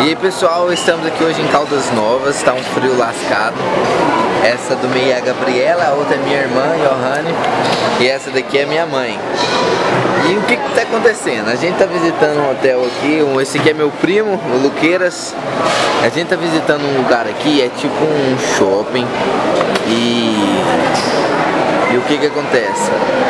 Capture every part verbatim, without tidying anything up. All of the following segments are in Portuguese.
E aí pessoal, estamos aqui hoje em Caldas Novas, está um frio lascado. Essa do meio é a Gabriela, a outra é minha irmã, Johanne, e essa daqui é minha mãe. E o que que tá acontecendo? A gente tá visitando um hotel aqui, um, esse aqui é meu primo, o Luqueiras. A gente tá visitando um lugar aqui, é tipo um shopping. E, e o que que acontece?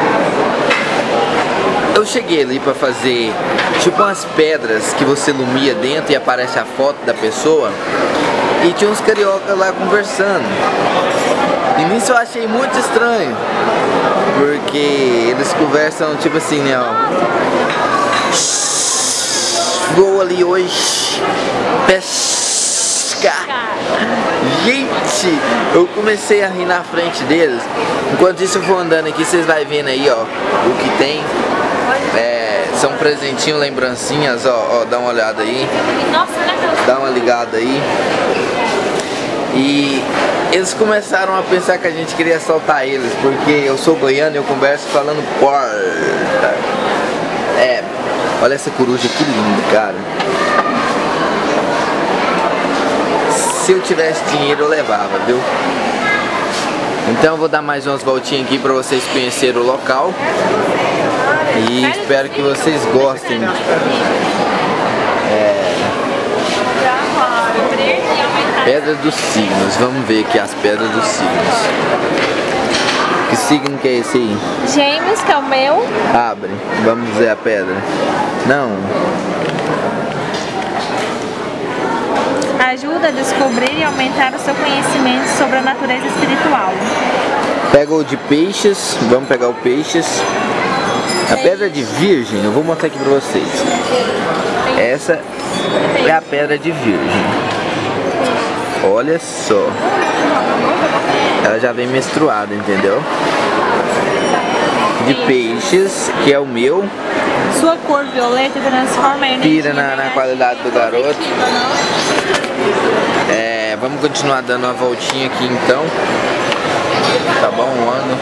Eu cheguei ali pra fazer tipo umas pedras que você lumia dentro e aparece a foto da pessoa. E tinha uns carioca lá conversando. E nisso eu achei muito estranho, porque eles conversam tipo assim, né, ó. Vou ali hoje pescar. Gente, eu comecei a rir na frente deles. Enquanto isso eu vou andando aqui, vocês vão vendo aí, ó, o que tem. É, são presentinhos, lembrancinhas, ó, ó, dá uma olhada aí. Dá uma ligada aí. E eles começaram a pensar que a gente queria assaltar eles, porque eu sou goiano e eu converso falando porta. É, olha essa coruja que linda, cara. Se eu tivesse dinheiro eu levava, viu? Então eu vou dar mais umas voltinhas aqui pra vocês conhecerem o local. E espero que vocês gostem. É... Pedra dos signos, vamos ver aqui as pedras dos signos. Que signo que é esse aí? Gêmeos, que é o meu. Abre, vamos ver a pedra. Não. Ajuda a descobrir e aumentar o seu conhecimento sobre a natureza espiritual. Pega o de peixes, vamos pegar o peixes. A pedra de virgem, eu vou mostrar aqui pra vocês. Essa é a pedra de virgem. Olha só. Ela já vem menstruada, entendeu? De peixes, que é o meu. Sua cor violeta transforma a energia. Tira na, na qualidade do garoto. É, vamos continuar dando uma voltinha aqui então. Tá bom, um ano.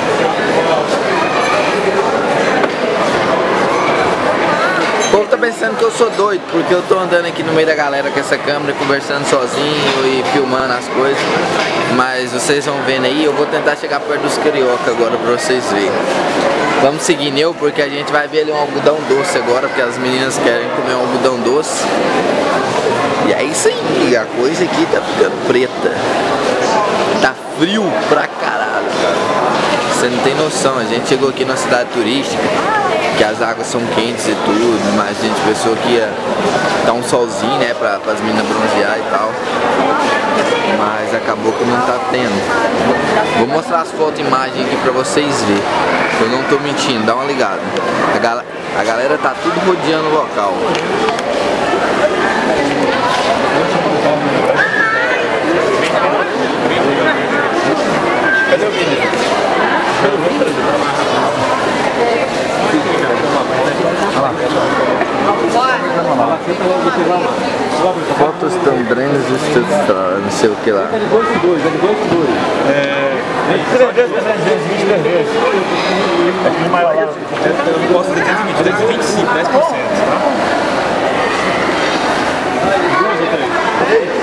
O povo tá pensando que eu sou doido, porque eu tô andando aqui no meio da galera com essa câmera, conversando sozinho e filmando as coisas. Mas vocês vão vendo aí, eu vou tentar chegar perto dos carioca agora pra vocês verem. Vamos seguir eu, porque a gente vai ver ali um algodão doce agora, porque as meninas querem comer um algodão doce. E é isso aí, a coisa aqui tá ficando preta. Tá frio pra caralho, cara. Você não tem noção, a gente chegou aqui na cidade turística, que as águas são quentes e tudo, mas a gente pensou que ia dar um solzinho, né, pra, as meninas bronzear e tal. Mas acabou que não tá tendo. Vou mostrar as fotos e imagens aqui pra vocês verem. Eu não tô mentindo, dá uma ligada. A, gal a galera tá tudo rodeando o local. Cadê o vídeo? Fotos tão grandes, não sei o que lá. É de dois por dois, é de dois por dois. É. três vezes, trezentos e vinte, três vezes. É que maior lá. Eu gosto de trezentos e vinte, trezentos e vinte e cinco, dez por cento. Duas ou três?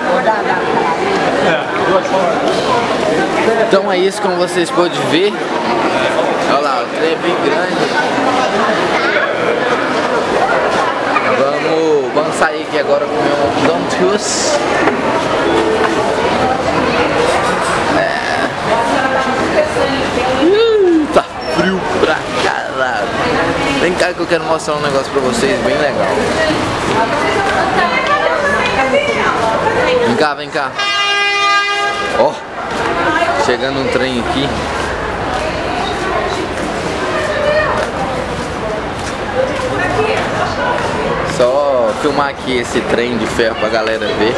Então é isso, como vocês podem ver. Olha lá, o trem é bem grande. Vamos, vamos sair aqui agora comer um algodão doce. É. Uh, tá frio pra caralho. Vem cá que eu quero mostrar um negócio pra vocês bem legal. Vem cá, vem cá. Ó, oh, chegando um trem aqui. Só filmar aqui esse trem de ferro pra galera ver.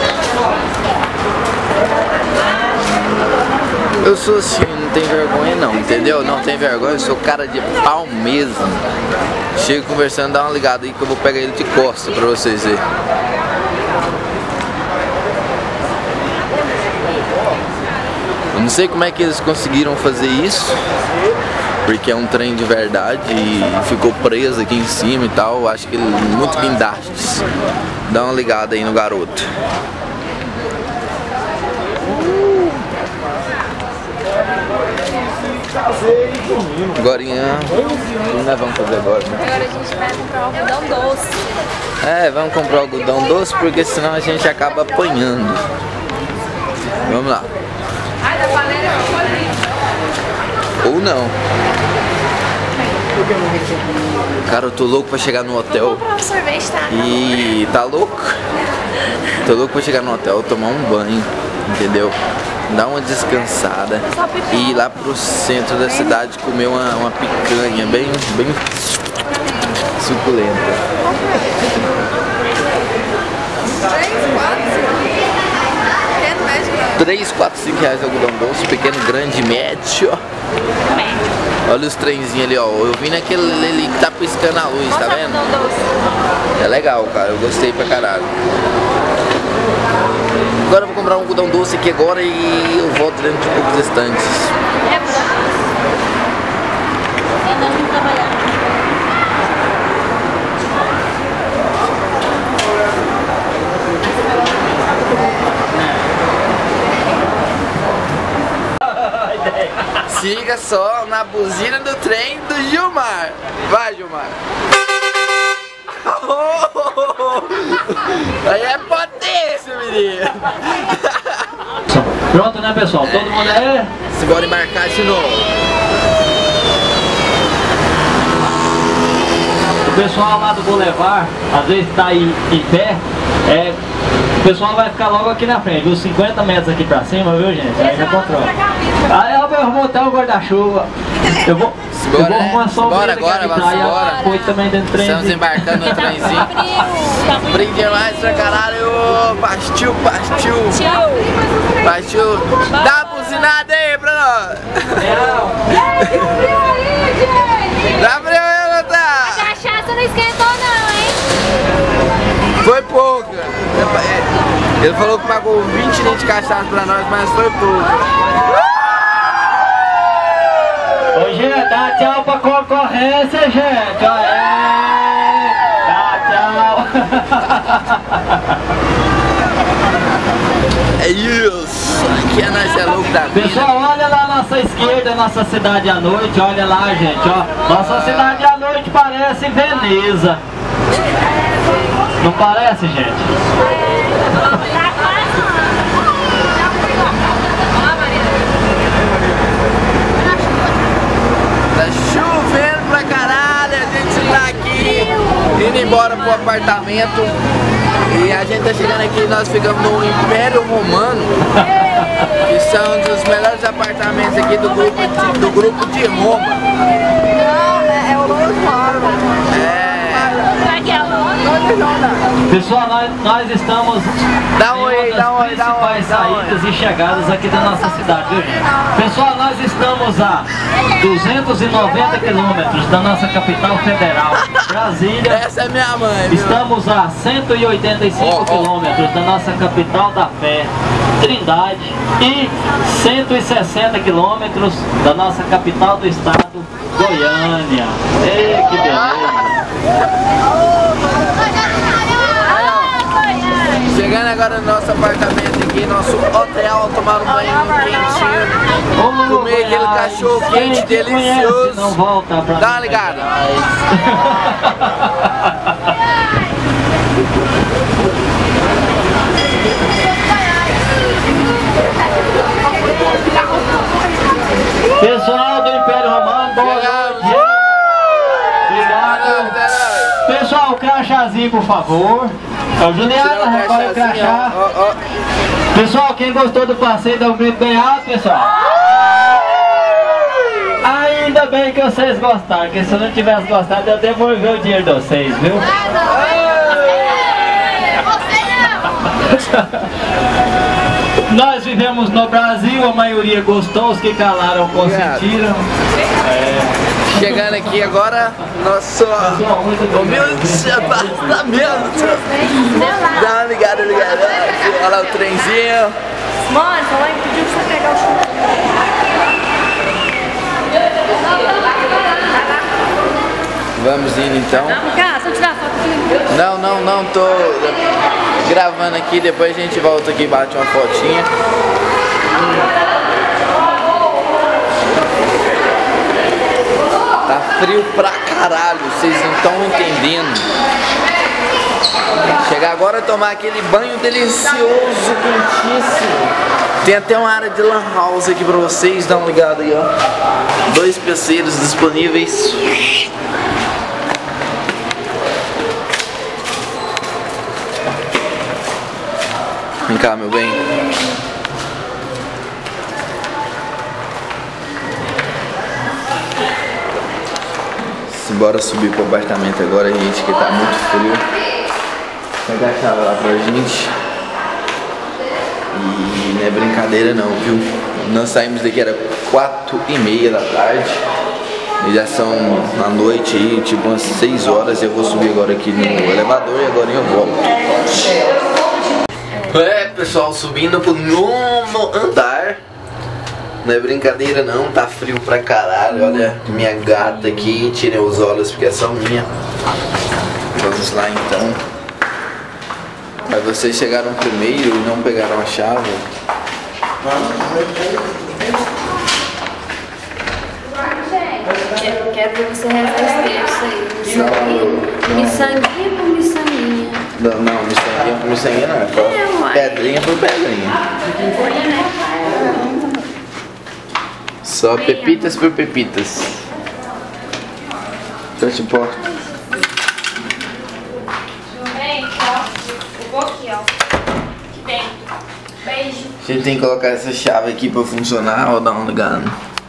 Eu sou assim, não tem vergonha não, entendeu? Não tem vergonha, eu sou cara de pau mesmo. Chego conversando, dá uma ligada aí que eu vou pegar ele de costa pra vocês verem. Eu não sei como é que eles conseguiram fazer isso. porque é um trem de verdade e ficou preso aqui em cima e tal. Acho que ele é muito guindastes. Dá uma ligada aí no garoto. Agora, o que nós vamos fazer agora? Né? Agora a gente vai comprar algodão doce. É, vamos comprar algodão doce porque senão a gente acaba apanhando. Vamos lá. Ou não. Cara, eu tô louco pra chegar no hotel. Vou comprar um sorvete, tá? E tá louco? Tô louco pra chegar no hotel, tomar um banho, entendeu? Dar uma descansada e ir lá pro centro da cidade comer uma, uma picanha bem, bem suculenta. três, quatro, cinco reais algodão doce, pequeno, grande, médio. Olha os trenzinhos ali, ó. Eu vi naquele ali que tá piscando a luz, tá vendo? É legal, cara. Eu gostei pra caralho. Agora eu vou comprar um algodão doce aqui agora e eu volto dentro de poucos instantes. É, nós vamos trabalhar. Siga só na buzina do trem do Gilmar. Vai, Gilmar. Aí é potência, menino. Pronto, né, pessoal? Todo mundo é... Se bora embarcar de novo. O pessoal lá do Boulevard, às vezes tá aí em pé, é... o pessoal vai ficar logo aqui na frente, uns cinquenta metros aqui pra cima, viu, gente? Aí já controla. Aí eu vou montar o guarda-chuva. Eu vou... Bora, eu vou arrumar só o bora agora, vamos embora. Foi também dentro do trem. Estamos embarcando no trenzinho. Frio demais pra caralho. Pastiu, pastiu. Pastiu. Dá uma buzinada aí pra nós. Dá frio aí, não tá? A cachaça não esquentou não, hein? Foi pouca. Ele falou que pagou vinte litros de cachaça pra nós, mas foi pouco. Ô, gente, dá tchau pra concorrência, gente. Aê! Dá tchau. É isso. Aqui é nós é louco da vida. Pessoal, olha lá a nossa esquerda, nossa cidade à noite. Olha lá, gente, ó. Nossa cidade à noite parece Veneza. Não parece, gente? Tá chovendo pra caralho, a gente tá aqui indo embora pro apartamento e a gente tá chegando aqui, nós ficamos no Império Romano, que são um dos melhores apartamentos aqui do grupo de, do grupo de Roma. É o Louro. É. Pessoal, nós, nós estamos Dá um oi, em uma dá um das oi, dá um oi, principais dá um oi. saídas e chegadas aqui da nossa cidade, viu, gente? Pessoal, nós estamos a duzentos e noventa quilômetros da nossa capital federal, Brasília. Essa é minha mãe, viu? Estamos a cento e oitenta e cinco Oh, oh. quilômetros da nossa capital da fé, Trindade, e cento e sessenta quilômetros da nossa capital do estado, Goiânia. Ei, que beleza! Chegando agora no nosso apartamento aqui, nosso hotel, tomar um banho quentinho, Ô, comer aquele Goiás, cachorro quente quem te conhece delicioso. não volta pra Dá uma Minas ligada. Gerais. Pessoal do Império Romano, boa noite. Obrigado. Pessoal, o crachazinho, por favor. Ô, Juliana, recolhe o crachá. Ó, ó. Pessoal, quem gostou do passeio, dá um grito bem alto, pessoal. Ainda bem que vocês gostaram, porque se eu não tivesse gostado, eu devolvi o dinheiro de vocês, viu? Nós vivemos no Brasil, a maioria gostou, os que calaram consentiram. É. Chegando aqui agora, nosso humilde apartamento. Dá uma ligada, ligada. Olha lá o trenzinho. Mano, fala aí, pediu pra você pegar o churro. Vamos indo então. Vamos cá, só tirar foto aqui. Não, não, não, tô gravando aqui, depois a gente volta aqui e bate uma fotinha. Tá frio pra caralho, vocês não estão entendendo. Chegar agora a tomar aquele banho delicioso, quentíssimo. Tem até uma área de lan house aqui pra vocês, dá uma ligada aí, ó. Dois peceiros disponíveis. Vem cá, meu bem. Bora subir pro apartamento agora, gente, que tá muito frio. Pega a chave lá pra gente. E não é brincadeira não, viu? Nós saímos daqui, era quatro e meia da tarde. E já são na noite aí, tipo umas seis horas. Eu vou subir agora aqui no elevador e agora eu volto. É, pessoal, subindo pro nono andar. Não é brincadeira não, tá frio pra caralho. Olha minha gata aqui, tirei os olhos porque é só minha. Vamos lá então. Mas vocês chegaram primeiro e não pegaram a chave. Eu quero que você refresque isso aí. Miçanguinha por miçanguinha. Não, não, miçanguinha por miçanguinha não. É só pedrinha por pedrinha. Só pepitas por pepitas. Fecha a porta. Vem, ó. Eu vou aqui, ó. Aqui dentro. Beijo. A gente tem que colocar essa chave aqui pra funcionar ou dar uma ligada.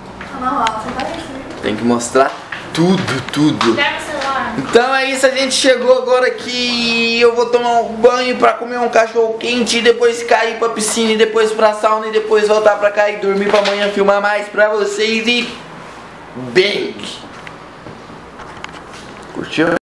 Tem que mostrar tudo, tudo. Pega o celular. Então é isso, a gente chegou agora aqui. Eu vou tomar um banho pra comer um cachorro quente e depois cair pra piscina e depois pra sauna e depois voltar pra cá e dormir pra amanhã filmar mais pra vocês e... Bang! Curtiu?